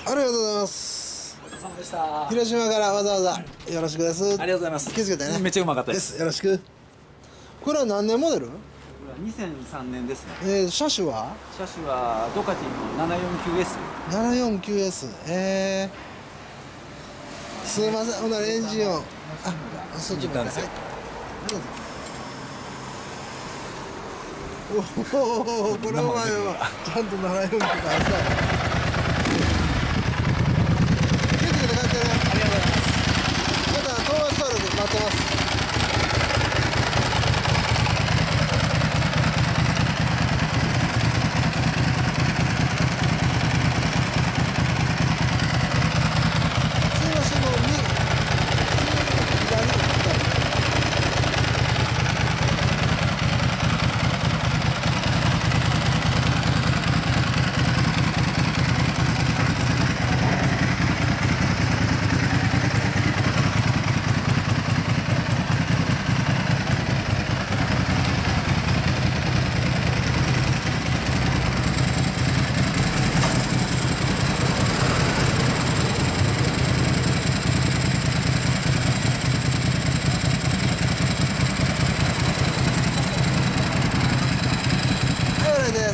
ありがとうございます。 ごちそうさまでした。 広島からわざわざよろしくです。ありがとうございます。 気をつけてね。 めっちゃうまかったです。 よろしく。これは何年モデル？ これは2003年ですね。 車種は？ 車種はドカティの 749S。 749S。すいません。ほんならエンジン音。そっちなんですよ。おお、これは前はちゃんと749からさ。気をつけて帰ってね。ありがとうございます。また登録登録待ってます。です。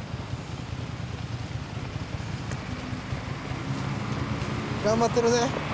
頑張ってるね。